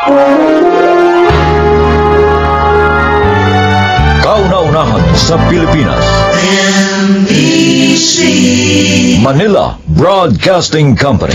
Kauna-unahan sa Pilipinas. NBC Manila Broadcasting Company.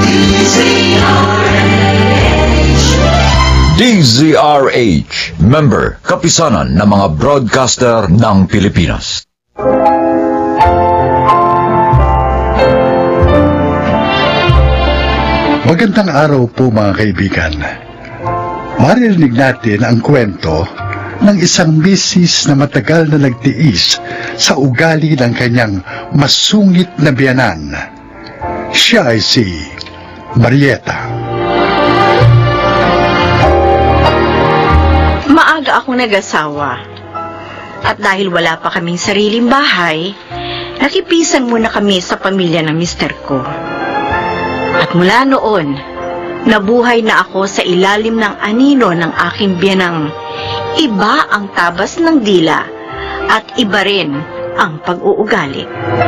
DZRH. Member, kapisanan ng mga broadcaster ng Pilipinas. Magandang araw po mga kaibigan. Maririnig natin ang kwento ng isang misis na matagal na nagtiis sa ugali ng kanyang masungit na biyanan. Siya ay si Merieta. Maaga akong nag-asawa. At dahil wala pa kaming sariling bahay, nakipisan muna kami sa pamilya ng mister ko. At mula noon, nabuhay na ako sa ilalim ng anino ng aking biyanang iba ang tabas ng dila at iba rin ang pag-uugali.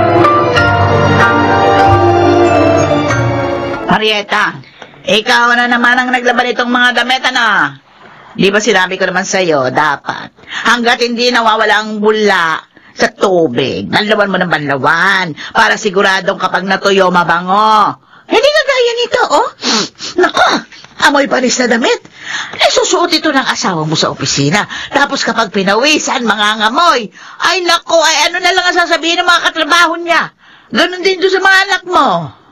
Merieta, ikaw na naman ang naglaban itong mga damit, ano? Di ba sinabi ko naman sa'yo, dapat, hanggat hindi nawawala ang bula sa tubig, banlawan mo ng banlawan, para siguradong kapag natuyo, mabango. Hindi na gaya nito, oh. Nako, amoy panis na damit. Ay, susuot ito ng asawa mo sa opisina. Tapos kapag pinawisan, mangangamoy. Ay, nako, ay ano na lang ang sasabihin ng mga katrabaho niya. Ganon din doon sa mga anak mo.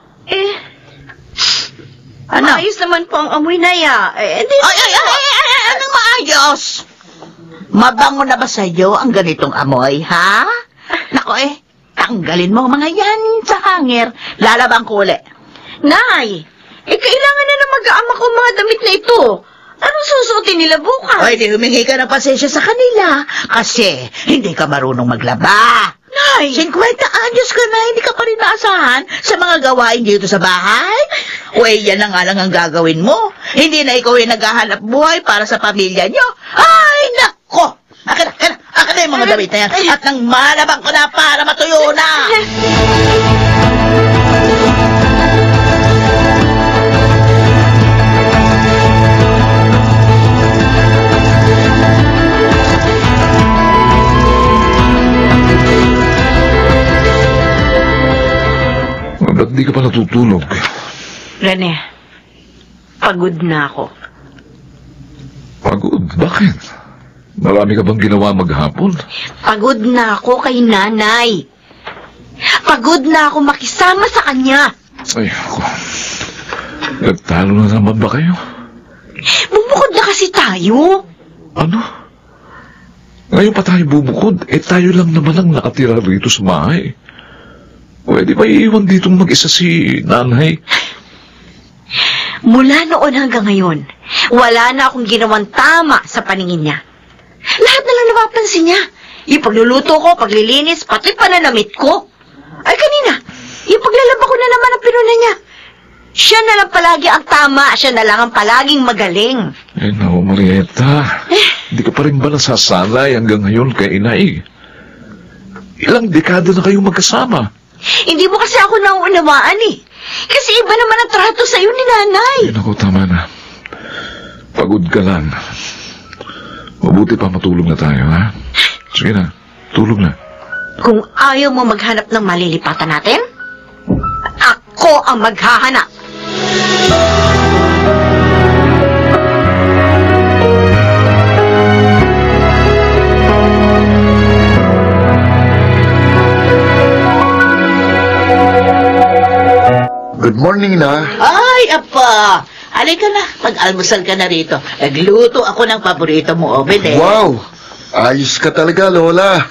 Ano? Maayos naman po ang amoy na ya. Ay, anong maayos? Mabango na ba sa'yo ang ganitong amoy, ha? Nako tanggalin mo mga yan sa hanger. Lalabang ko uli. Nay, kailangan na mag-aama ko mga damit na ito. Anong susuotin nila bukas? Ay, di humingi ka ng pasensya sa kanila. Kasi, hindi ka marunong maglaba. Nay! 50 anyos ka na, hindi ka pa rin naasahan sa mga gawain dito sa bahay. O yan na nga lang ang gagawin mo. Hindi na ikaw yung naghahanap buhay para sa pamilya nyo. Ay, nako! Akin na yung mga damit na yan. At nang malabang ko na para matuyo na. Ba't di ka pa natutulog? Rene, pagod na ako. Pagod? Bakit? Marami ka bang ginawa maghapon? Pagod na ako kay nanay. Pagod na ako makisama sa kanya. Ay, ako. Nagtalo na naman ba kayo? Bumukod na kasi tayo. Ano? Ngayon pa tayo bubukod? Tayo lang naman ang nakatira rito sa bahay. Pwede ba iiwan ditong mag-isa si nanay? Mula noon hanggang ngayon, wala na akong ginawang tama sa paningin niya. Lahat na lang napapansin niya. Yung pagluluto ko, paglilinis, pati pananamit ko. Ay kanina, yung paglalaba ko na naman ang pinuna niya. Siya na lang palagi ang tama, siya na lang ang palaging magaling. Ay, naku, Merieta. Hindi ka pa rin ba nasasanay hanggang ngayon kay inay? Ilang dekada na kayong magkasama. Hindi mo kasi ako nauunawaan Kasi iba naman ang trato sa'yo ni nanay. Ay, naku, tama na. Pagod ka lang. Mabuti pa matulog na tayo, ha? Sige na, tulog na. Kung ayaw mo maghanap ng malilipatan natin, ako ang maghahanap. Good morning na. Ay, apa! Halika na, mag-almusal ka na rito. Nagluto ako ng paborito mo, Obed, Wow! Ayos ka talaga, Lola.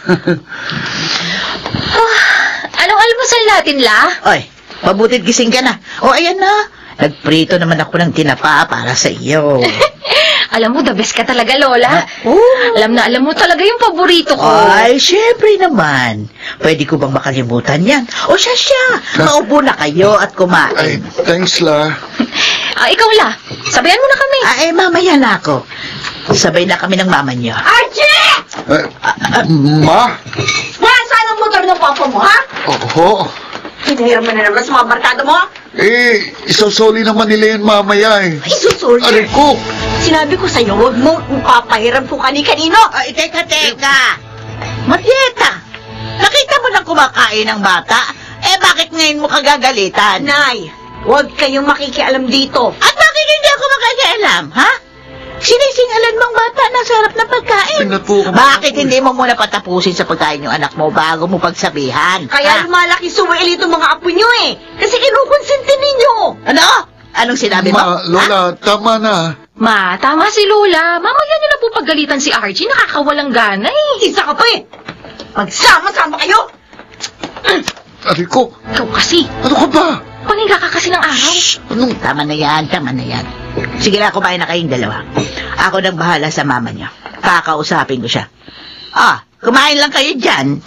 Anong almusal natin, La? Oy, mabutit gising ka na. O, ayan na. Nagprito naman ako ng tinapa para sa iyo. Alam mo, the best ka talaga, Lola. Alam mo talaga yung paborito ko. Ay, syempre naman. Pwede ko bang makalimutan yan? O siya. Maupo na kayo at kumain. Ay, thanks, La. Ikaw, La. Sabayan mo na kami. Ay, mamaya na ako. Sabay na kami ng mama niyo. Archie! Ma? Nasaan ang motor ng papa mo, ha? Oo. Hinihiram mo na naman sa mga barkada mo? Isosoli naman nila yun mamaya Ay, susuli. Aray ko! Sinabi ko sa'yo, huwag mong papahiram kung kani-kanino. Ay, teka. Merieta, nakita mo nang kumakain ng bata? Eh, bakit ngayon mo kagagalitan? Nay, huwag kayong makikialam dito. At bakit hindi ako makakialam, ha? Sinisingalan mong bata na sa harap ng pagkain. Bakit hindi mo muna patapusin sa pagkain yung anak mo bago mo pagsabihan? Kaya lumalaki suwail itong mga apo nyo eh. Kasi kinukonsente ninyo. Ano? Anong sinabi mo? Lola, tama na. Ma, tama si Lola. Mamaya niyo na po paggalitan si Archie. Nakakawalang gana eh. Isa ka pa eh. Magsama-sama kayo. Ariko, Ikaw kasi. ano ka ba? Paninga ka kasi ng araw. Anong... Tama na yan. Sige na, kumain na kayong dalawa. Ako nang bahala sa mama niya. Kakausapin ko siya. Kumain lang kayo dyan.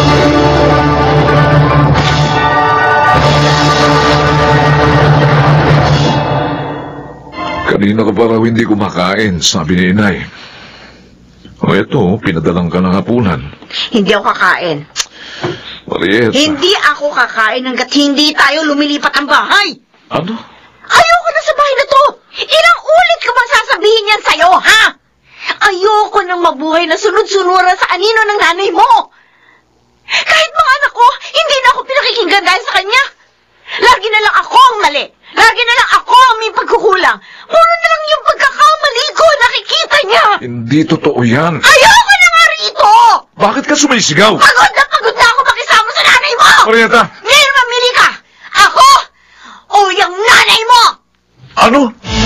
Kanina ka pa raw hindi kumakain, sabi ni inay. O eto, pinadalang ka ng hapunan. Hindi ako kakain. Merieta. Hindi ako kakain hanggat hindi tayo lumilipat ang bahay. Ano? Ayoko na sa bahay na to. Ilang ulit ko bang sasabihin yan sa'yo, ha? Ayoko nang mabuhay na sunod-sunuran sa anino ng nanay mo. Kahit mga anak ko, hindi na ako pinakikinggan dahil sa kanya. Lagi na lang ako ang mali. Lagi na lang ako ang may pagkukulang. Puro na lang yung pagkakamali ko, nakikita niya. Hindi totoo yan. Ayoko na nga rito. Bakit ka sumisigaw? Pagod na ako makisama sa nanay mo. Merieta! Ngayon mamili ka. Ako o yung nanay mo. Ano?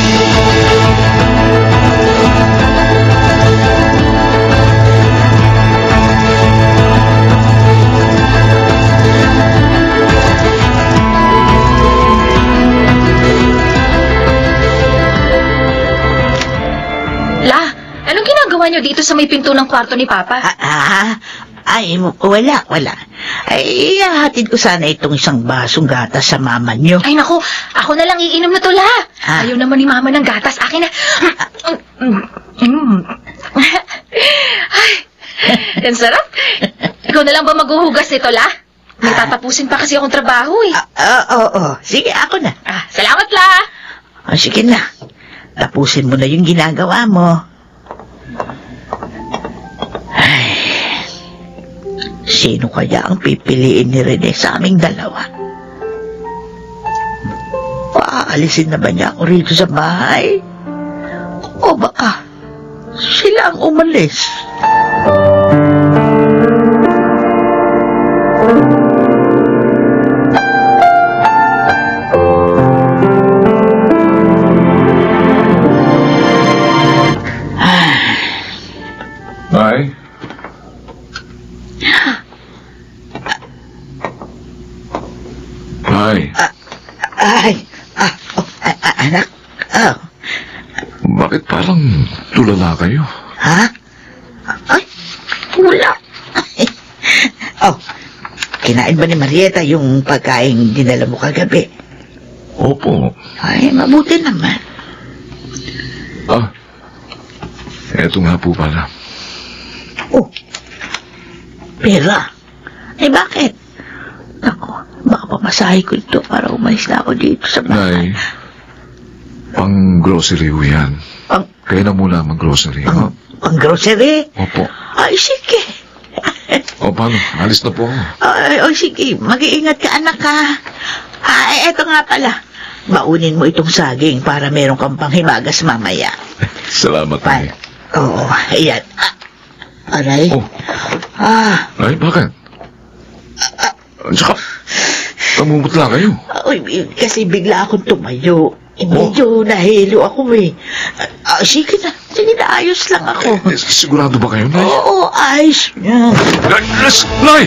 La, anong ginagawa niyo dito sa may pinto ng kwarto ni Papa? Ay, wala. Ay, ihahatid ko sana itong isang basong gatas sa mama niyo. Ay naku, ako na lang iinom na to, La. Ah. Ayaw naman ni Mama ng gatas. Akin na. Ay, ang sarap. Ikaw na lang ba maghuhugas nito, La? May tatapusin pa kasi akong trabaho eh. Oo. Sige, ako na. Salamat, La. Sige na. Tapusin mo na yung ginagawa mo. Ay, sino kaya ang pipiliin ni Rene sa aming dalawa? Paalisin na ba niya ako rito sa bahay? O baka sila ang umalis? Ay? Anak. Bakit parang tulala kayo? Ha? Ay, wala. Kinain ba ni Merieta yung pagkain dinala mo kagabi? Opo. Ay, mabuti naman. Eto nga po pala. Pera? Ay, bakit? Ako, baka pamasahe ko ito para umalis na ako dito sa bahay. Nay, pang-grocery ho yan. Kaya na muna mag-grocery. Pang grocery? Opo. Ay, sige. Paano? Alis na po ako. Ay, sige. Mag-iingat ka, anak, ha? Ay, eto nga pala. Baunin mo itong saging para meron kang panghimagas mamaya. Salamat, Nay. Oo, ayan. Aray. Ay, bakit? Tsaka, namumutla kayo. Kasi bigla akong tumayo. Medyo nahilo ako eh. Sige na, ayos lang ako. Sigurado ba kayo, Nay? Oo, ayos. Nay!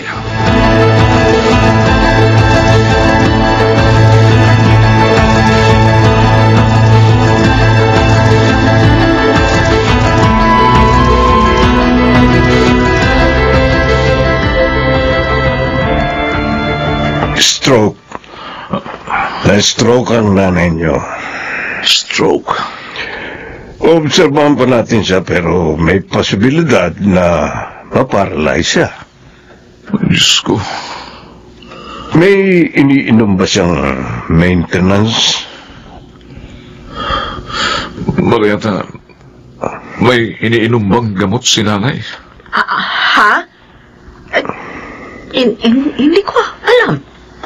Stroke. Na-stroke ang nanay niyo. Stroke? Obserbahan pa natin siya pero may posibilidad na maparalyze siya. Diyos ko. May iniinom ba siyang maintenance? Merieta, May iniinom bang gamot si nanay? Ha? Hindi ko alam.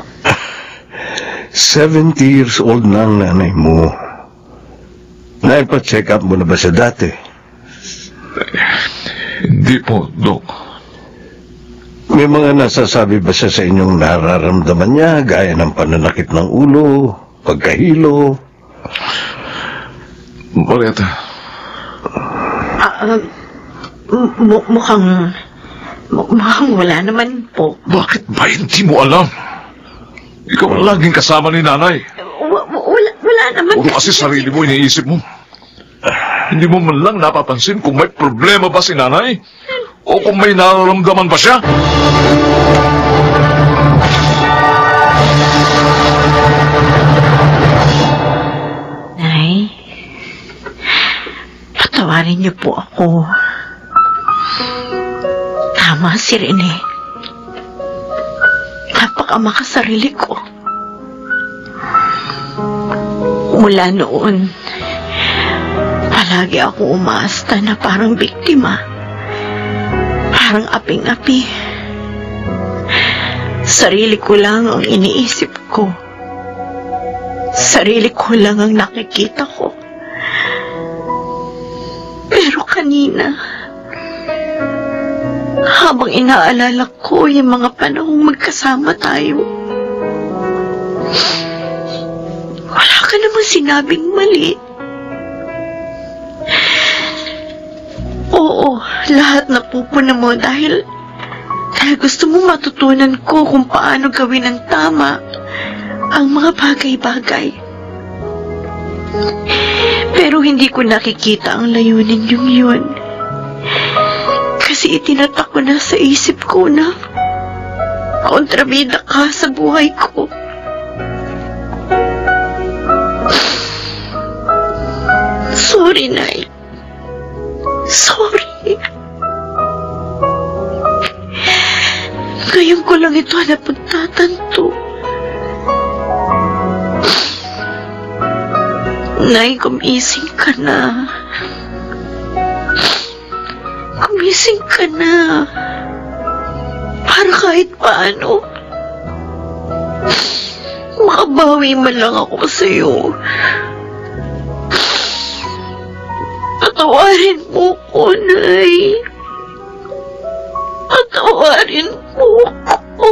70 years old na ang nanay mo. Naipa-check up mo na ba siya dati? Hindi po, Dok. May mga nasasabi ba siya sa inyong nararamdaman niya, gaya ng pananakit ng ulo, pagkahilo? Merieta. Mukhang wala naman po. Bakit ba hindi mo alam? Ikaw ang laging kasama ni nanay. Wala naman. Puro kasi sarili mo iniisip mo. Hindi mo man lang napapansin kung may problema ba si nanay? O kung may nararamdaman ba siya? Nay, patawarin niyo po ako. Tama si Rene. Napakamakasarili ko. Mula noon, palagi ako umaasta na parang biktima. Parang aping-api. Sarili ko lang ang iniisip ko. Sarili ko lang ang nakikita ko. Pero kanina, habang inaalala ko yung mga panahong magkasama tayo, wala ka namang sinabing mali. Oo, lahat napupuna mo dahil gusto mo matutunan ko kung paano gawin ng tama ang mga bagay-bagay. Pero hindi ko nakikita ang layunin yung yun. Kasi itinatak ko na sa isip ko na kontrabida ka sa buhay ko. Sorry, Nay. Sorry. Ngayon ko lang ito napagtatanto. Nay, gumising ka na. Gumising ka na. Para kahit paano, makabawi man lang ako sa'yo. Patawarin mo ko, Nay. Patawarin mo ko.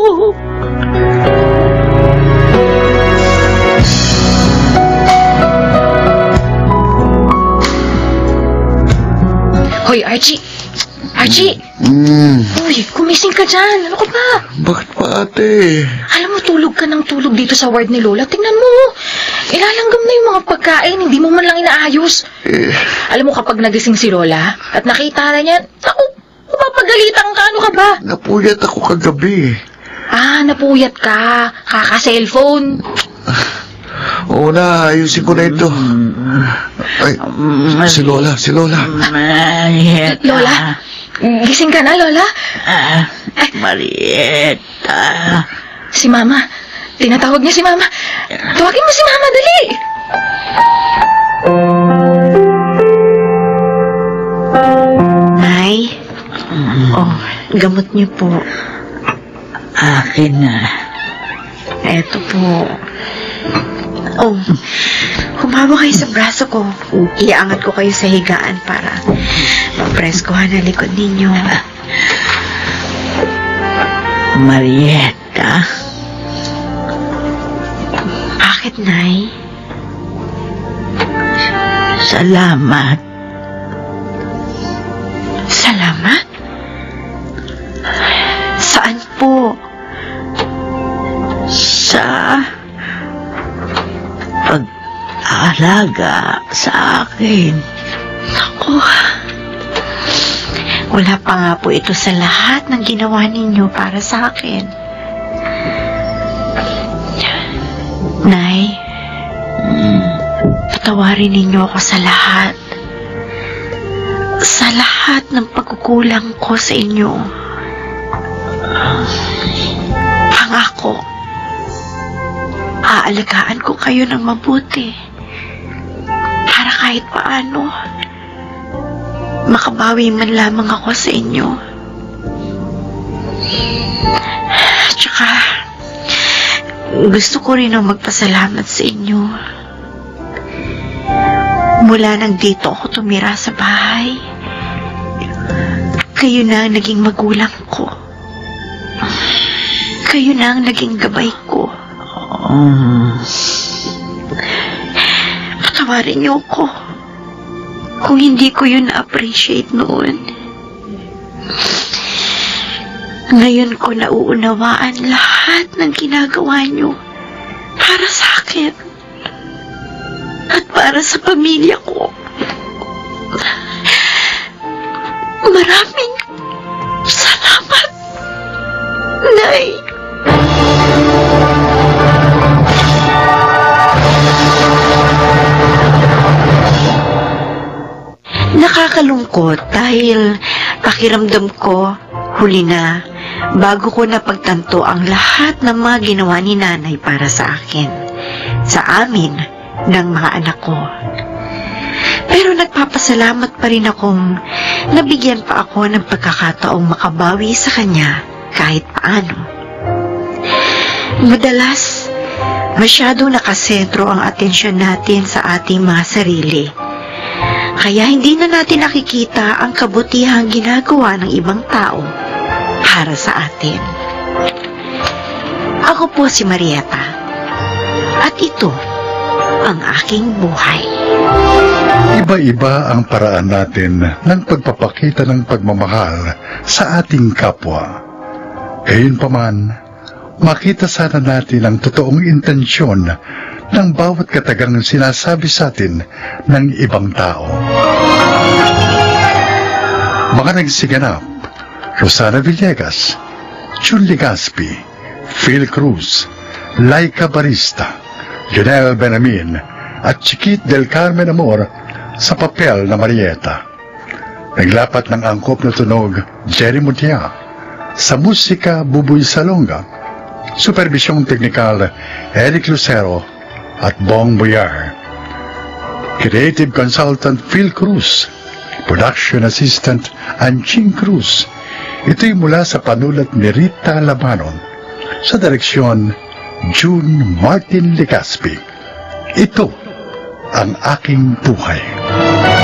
Hoy, Archie! Archie! Uy, gumising ka dyan. Ano ka ba? Bakit pa, ate? Alam mo, tulog ka ng tulog dito sa ward ni Lola. Tingnan mo. Ilalanggam na yung mga pagkain. Hindi mo man lang inaayos. Alam mo, kapag nagising si Lola at nakita na niya, ako, mapapagalitan ka. Ano ka ba? Napuyat ako kagabi. Napuyat ka. Kaka-cellphone. Oo na, ayusin ko na ito. Ay, si Lola. Merieta. Lola? Gising ka na, Lola? Merieta. Si Mama. Tinatawag niya si Mama. Tawagin mo si Mama, dali. Nay? Gamot niyo po. Akin na. Eto po. Humawa kayo sa braso ko. Iaangat ko kayo sa higaan para mapreskohan ang likod ninyo. Merieta. Bakit, Nay? Salamat. Salamat? Saan po? Sa pag-aalaga sa akin. Ako, wala pa nga po ito sa lahat ng ginawa ninyo para sa akin. Nay, patawarin ninyo ako sa lahat. Sa lahat ng pagkukulang ko sa inyo. Pangako, aalagaan ko kayo ng mabuti. Para kahit paano, makabawi man lamang ako sa inyo. Tsaka, gusto ko rin ang magpasalamat sa inyo. Mula nang dito ako tumira sa bahay, kayo na ang naging magulang ko. Kayo na ang naging gabay ko. Patawarin niyo ko kung hindi ko yun na-appreciate noon. Ngayon ko nauunawaan lahat ng ginagawa niyo para sa akin at para sa pamilya ko. Maraming salamat, Nay. Nakakalungkot dahil pakiramdam ko huli na bago ko napagtanto ang lahat ng mga ginawa ni Nanay para sa akin, sa amin, ng mga anak ko. Pero nagpapasalamat pa rin akong nabigyan pa ako ng pagkakataong makabawi sa kanya kahit paano. Madalas, masyadong nakasentro ang atensyon natin sa ating mga sarili. Kaya hindi na natin nakikita ang kabutihang ginagawa ng ibang tao para sa atin. Ako po si Merieta. At ito ang aking buhay. Iba-iba ang paraan natin ng pagpapakita ng pagmamahal sa ating kapwa. Gayunpaman, makita sana natin ang totoong intensyon ng bawat katagang sinasabi sa atin ng ibang tao. Mga nagsiganap: Rosana Villegas, Jun Legaspi, Phil Cruz, Laika Barista, Jonel Benamin, at Chiquit del Carmen Amor sa papel na Merieta. Naglapat ng angkop na tunog, Jerry Mutia. Sa musika, Buboy Salonga. Supervisyong teknikal, Eric Lucero at Bong Boyar. Creative Consultant, Phil Cruz. Production Assistant, Anching Cruz. Ito'y mula sa panulat ni Rita Labanon. Sa direksyon, June Martin Legaspi. Ito ang aking buhay.